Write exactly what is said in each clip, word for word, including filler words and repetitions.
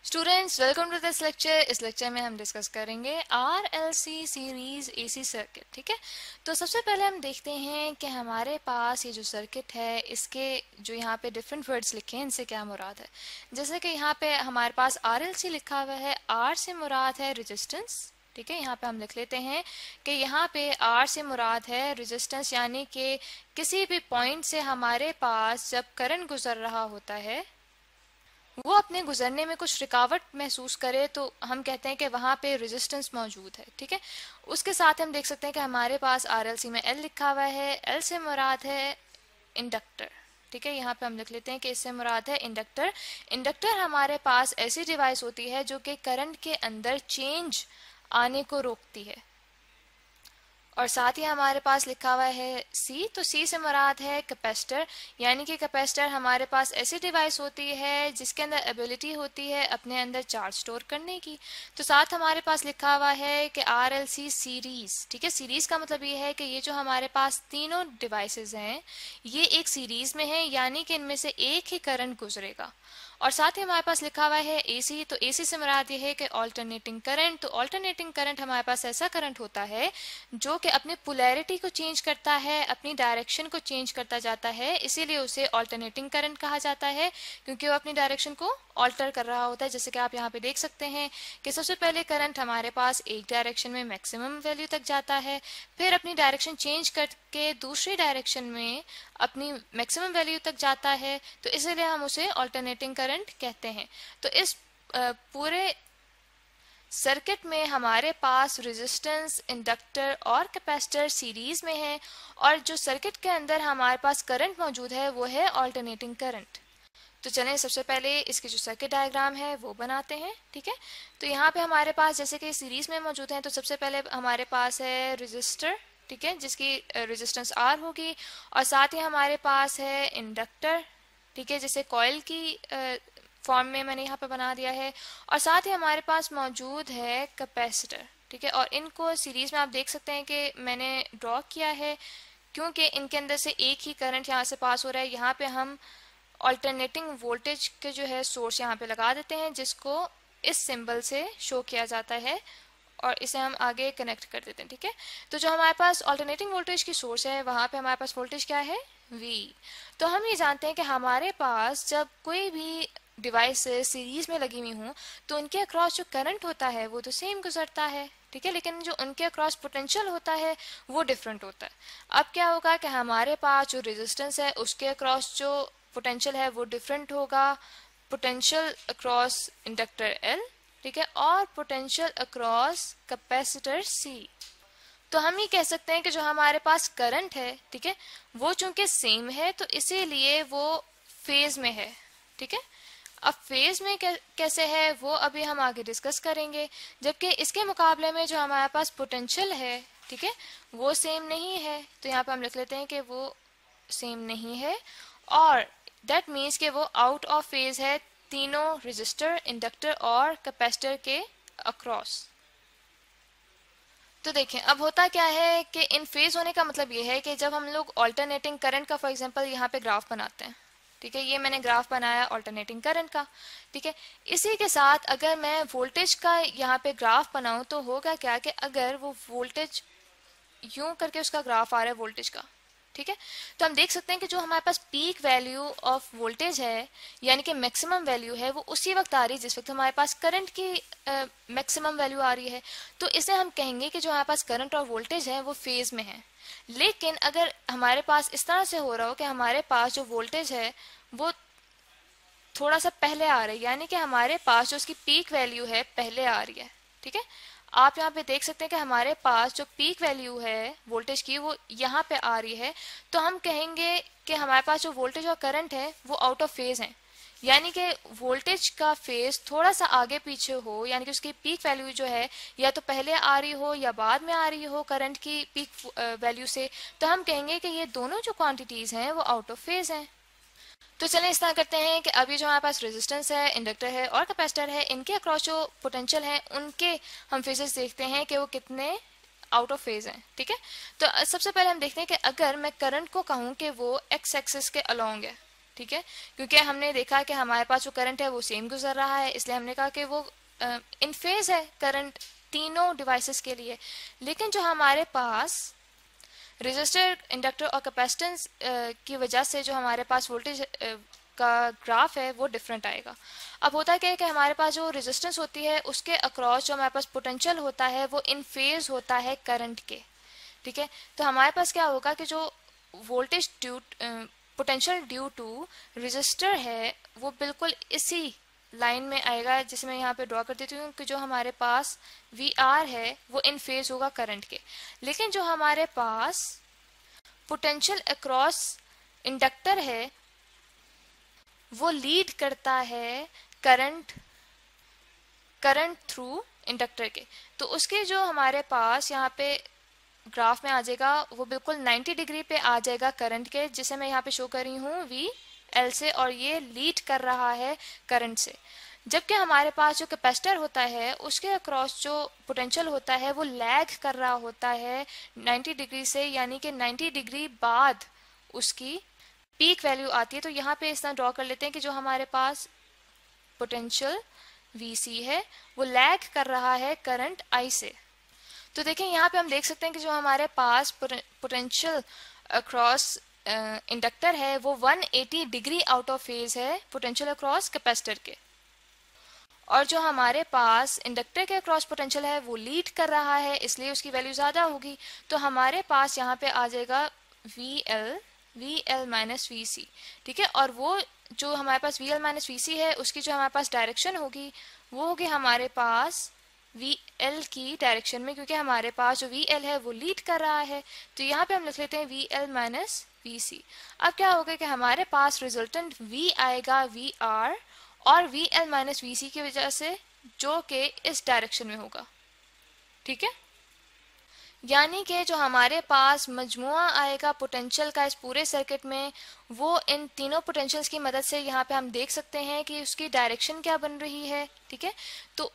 Students, welcome to this lecture. इस lecture में हम डिस्कस करेंगे R L C series AC circuit. ठीक है, तो सबसे पहले हम देखते हैं कि हमारे पास ये जो सर्किट है इसके जो यहाँ पे डिफरेंट वर्ड्स लिखे हैं इनसे क्या मुराद है। जैसे कि यहाँ पे हमारे पास आर एल सी लिखा हुआ है, आर से मुराद है रेजिस्टेंस। ठीक है, यहाँ पे हम लिख लेते हैं कि यहाँ पे आर से मुराद है रेजिस्टेंस, यानी कि किसी भी पॉइंट से हमारे पास जब करंट गुजर रहा होता है वो अपने गुजरने में कुछ रुकावट महसूस करे तो हम कहते हैं कि वहाँ पे रेजिस्टेंस मौजूद है। ठीक है, उसके साथ हम देख सकते हैं कि हमारे पास आरएलसी में एल लिखा हुआ है, एल से मुराद है इंडक्टर। ठीक है, यहाँ पे हम लिख लेते हैं कि इससे मुराद है इंडक्टर। इंडक्टर हमारे पास ऐसी डिवाइस होती है जो कि करंट के अंदर चेंज आने को रोकती है। और साथ ही हमारे पास लिखा हुआ है सी, तो सी से मुराद है कैपेसिटर, यानी कि कैपेसिटर हमारे पास ऐसी डिवाइस होती है जिसके अंदर एबिलिटी होती है अपने अंदर चार्ज स्टोर करने की। तो साथ हमारे पास लिखा हुआ है कि आर एल सी सीरीज। ठीक है, सीरीज का मतलब ये है कि ये जो हमारे पास तीनों डिवाइसेस हैं ये एक सीरीज में है, यानी कि इनमें से एक ही करंट गुजरेगा। और साथ ही हमारे पास लिखा हुआ है एसी, तो एसी से मुराद ये है कि ऑल्टरनेटिंग करंट। तो ऑल्टरनेटिंग करंट हमारे पास ऐसा करंट होता है जो कि अपनी पोलैरिटी को चेंज करता है, अपनी डायरेक्शन को चेंज करता जाता है, इसीलिए उसे ऑल्टरनेटिंग करंट कहा जाता है, क्योंकि वो अपनी डायरेक्शन को ऑल्टर कर रहा होता है। जैसे कि आप यहाँ पे देख सकते हैं कि सबसे पहले करंट हमारे पास एक डायरेक्शन में मैक्सिमम वैल्यू तक जाता है, फिर अपनी डायरेक्शन चेंज करके दूसरी डायरेक्शन में अपनी मैक्सिमम वैल्यू तक जाता है, तो इसीलिए हम उसे ऑल्टरनेटिंग करंट कहते हैं। तो इस पूरे सर्किट में हमारे पास रेजिस्टेंस, इंडक्टर और कैपेसिटर सीरीज में है, और जो सर्किट के अंदर हमारे पास करंट मौजूद है वो है ऑल्टरनेटिंग करंट। तो चलें सबसे पहले इसकी जो सर्किट डायग्राम है वो बनाते हैं। ठीक है, तो यहाँ पे हमारे पास जैसे कि सीरीज में मौजूद है, तो सबसे पहले हमारे पास है रेजिस्टर, ठीक है, जिसकी रेजिस्टेंस आर होगी, और साथ ही हमारे पास है इंडक्टर, ठीक है, जैसे कॉइल की फॉर्म में मैंने यहाँ पे बना दिया है, और साथ ही हमारे पास मौजूद है कैपेसिटर। ठीक है, और इनको सीरीज में आप देख सकते हैं कि मैंने ड्रॉ किया है क्योंकि इनके अंदर से एक ही करंट यहाँ से पास हो रहा है। यहाँ पे हम ऑल्टरनेटिंग वोल्टेज के जो है सोर्स यहाँ पे लगा देते हैं, जिसको इस सिंबल से शो किया जाता है, और इसे हम आगे कनेक्ट कर देते हैं। ठीक है, तो जो हमारे पास ऑल्टरनेटिंग वोल्टेज की सोर्स है वहाँ पे हमारे पास वोल्टेज क्या है, V। तो हम ये जानते हैं कि हमारे पास जब कोई भी डिवाइस सीरीज में लगी हुई हूँ तो उनके अक्रॉस जो करंट होता है वो तो सेम गुजरता है। ठीक है, लेकिन जो उनके अक्रॉस पोटेंशियल होता है वो डिफरेंट होता है। अब क्या होगा कि हमारे पास जो रेजिस्टेंस है उसके अक्रॉस जो पोटेंशियल है वो डिफरेंट होगा, पोटेंशियल अक्रॉस इंडक्टर L, ठीक है, और पोटेंशियल अक्रॉस कैपेसिटर C। तो हम ये कह सकते हैं कि जो हमारे पास करंट है, ठीक है, वो चूंकि सेम है तो इसीलिए वो फेज में है। ठीक है, अब फेज में कैसे है वो अभी हम आगे डिस्कस करेंगे, जबकि इसके मुकाबले में जो हमारे पास पोटेंशियल है, ठीक है, वो सेम नहीं है। तो यहाँ पे हम लिख लेते हैं कि वो सेम नहीं है, और दैट मीन्स कि वो आउट ऑफ फेज है तीनों रेजिस्टर, इंडक्टर और कैपेसिटर के अक्रॉस। तो देखें अब होता क्या है कि इन फेज होने का मतलब ये है कि जब हम लोग ऑल्टरनेटिंग करंट का फॉर एग्जांपल यहाँ पे ग्राफ बनाते हैं, ठीक है, ये मैंने ग्राफ बनाया ऑल्टरनेटिंग करंट का। ठीक है, इसी के साथ अगर मैं वोल्टेज का यहाँ पे ग्राफ बनाऊं तो होगा क्या कि अगर वो वोल्टेज यूं करके उसका ग्राफ आ रहा है वोल्टेज का, ठीक है, तो हम देख सकते हैं कि जो हमारे पास पीक वैल्यू ऑफ वोल्टेज है यानी कि मैक्सिमम वैल्यू है वो उसी वक्त आ रही है जिस वक्त हमारे पास करंट की मैक्सिमम वैल्यू आ रही है। तो इसे हम कहेंगे कि जो हमारे पास करंट और वोल्टेज है वो फेज में है। लेकिन अगर हमारे पास इस तरह से हो रहा हो कि हमारे पास जो वोल्टेज है वो थोड़ा सा पहले आ रहा है, यानी कि हमारे पास जो उसकी पीक वैल्यू है पहले आ रही है। ठीक है, आप यहाँ पे देख सकते हैं कि हमारे पास जो पीक वैल्यू है वोल्टेज की वो यहाँ पे आ रही है, तो हम कहेंगे कि हमारे पास जो वोल्टेज और करंट है वो आउट ऑफ फेज है, यानी कि वोल्टेज का फेज थोड़ा सा आगे पीछे हो, यानी कि उसकी पीक वैल्यू जो है या तो पहले आ रही हो या बाद में आ रही हो करंट की पीक वैल्यू से, तो हम कहेंगे कि ये दोनों जो क्वांटिटीज हैं वो आउट ऑफ फेज हैं। तो चलें इस तरह करते हैं कि अभी जो हमारे पास रेजिस्टेंस है, इंडक्टर है और कैपेसिटर है, इनके अक्रॉस जो पोटेंशियल है उनके हम फेजेस देखते हैं कि वो कितने आउट ऑफ फेज हैं। ठीक है, तो सबसे पहले हम देखते हैं कि अगर मैं करंट को कहूँ कि वो एक्स एक्सिस के अलोंग है, ठीक है, क्योंकि हमने देखा कि हमारे पास जो करंट है वो सेम गुजर रहा है, इसलिए हमने कहा कि वो इन फेज है करंट तीनों डिवाइसेस के लिए। लेकिन जो हमारे पास रेजिस्टर, इंडक्टर और कैपेसिटेंस की वजह से जो हमारे पास वोल्टेज का ग्राफ है वो डिफरेंट आएगा। अब होता क्या है कि हमारे पास जो रेजिस्टेंस होती है उसके अक्रॉस जो हमारे पास पोटेंशियल होता है वो इन फेज होता है करंट के, ठीक है। तो हमारे पास क्या होगा कि जो voltage due potential due to resistor है वो बिल्कुल इसी लाइन में आएगा, जिसे मैं यहाँ पे ड्रॉ कर देती हूँ कि जो हमारे पास वी आर है वो इन फेज होगा करंट के। लेकिन जो हमारे पास पोटेंशियल अक्रॉस इंडक्टर है वो लीड करता है करंट करंट थ्रू इंडक्टर के। तो उसके जो हमारे पास यहाँ पे ग्राफ में आ जाएगा वो बिल्कुल नाइन्टी डिग्री पे आ जाएगा करंट के, जिसे मैं यहाँ पे शो कर रही हूँ वी एल से, और ये लीड कर रहा है करंट से। जबकि हमारे पास जो कैपेसिटर होता है उसके अक्रॉस जो पोटेंशियल होता है वो लैग कर रहा होता है नाइन्टी डिग्री से, यानी कि नाइन्टी डिग्री बाद उसकी पीक वैल्यू आती है। तो यहाँ पे इस तरह ड्रॉ कर लेते हैं कि जो हमारे पास पोटेंशियल वी सी है वो लैग कर रहा है करंट आई से। तो देखें यहाँ पे हम देख सकते हैं कि जो हमारे पास पोटेंशियल अक्रॉस इंडक्टर है वो one eighty degree out of phase है पोटेंशियल अक्रॉस कैपेसिटर के, और जो हमारे पास इंडक्टर के अक्रॉस पोटेंशियल है वो लीड कर रहा है, इसलिए उसकी वैल्यू ज़्यादा होगी। तो हमारे पास यहाँ पे आ जाएगा V L V L minus V C, ठीक है। और वो जो हमारे पास V L minus V C है उसकी जो हमारे पास डायरेक्शन होगी वो होगी हमारे पास वी एल की डायरेक्शन में, क्योंकि हमारे पास जो वी एल है वो लीड कर रहा है। तो यहाँ पे हम लिख लेते हैं V L minus V C. अब क्या होगा कि हमारे पास रिजल्टेंट V आएगा वी आर और V L minus V C की वजह से, जो कि इस डायरेक्शन में होगा, ठीक है। यानी कि जो हमारे पास मजमुआ आएगा पोटेंशियल का इस पूरे सर्किट में वो इन तीनों पोटेंशियल्स की मदद से यहाँ पे हम देख सकते हैं कि उसकी डायरेक्शन क्या बन रही है, ठीक है। तो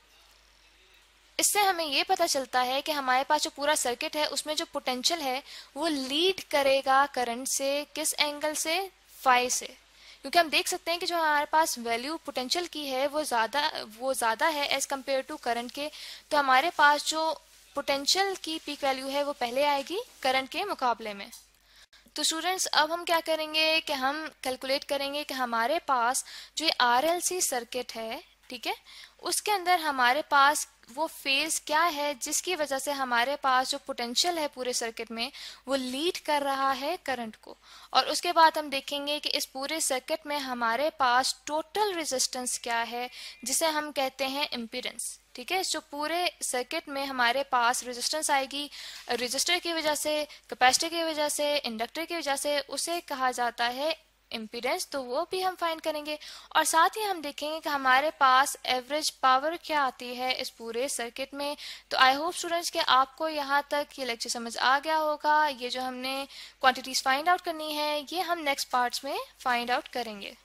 इससे हमें ये पता चलता है कि हमारे पास जो पूरा सर्किट है उसमें जो पोटेंशियल है वो लीड करेगा करंट से, किस एंगल से, फाई से, क्योंकि हम देख सकते हैं कि जो हमारे पास वैल्यू पोटेंशियल की है वो ज़्यादा वो ज़्यादा है एज कम्पेयर टू करंट के। तो हमारे पास जो पोटेंशियल की पीक वैल्यू है वो पहले आएगी करंट के मुकाबले में। तो स्टूडेंट्स अब हम क्या करेंगे कि हम कैलकुलेट करेंगे कि हमारे पास जो आर एल सी सर्किट है, ठीक है, उसके अंदर हमारे पास वो फेज क्या है जिसकी वजह से हमारे पास जो पोटेंशियल है पूरे सर्किट में वो लीड कर रहा है करंट को। और उसके बाद हम देखेंगे कि इस पूरे सर्किट में हमारे पास टोटल रेजिस्टेंस क्या है जिसे हम कहते हैं इम्पीडेंस, ठीक है। जो पूरे सर्किट में हमारे पास रेजिस्टेंस आएगी रेजिस्टर की वजह से, कैपेसिटर की वजह से, इंडक्टर की वजह से, उसे कहा जाता है इम्पीडेंस। तो वो भी हम फाइंड करेंगे और साथ ही हम देखेंगे कि हमारे पास एवरेज पावर क्या आती है इस पूरे सर्किट में। तो आई होप स्टूडेंट्स कि आपको यहाँ तक ये लेक्चर समझ आ गया होगा। ये जो हमने क्वांटिटीज फाइंड आउट करनी है ये हम नेक्स्ट पार्ट्स में फाइंड आउट करेंगे।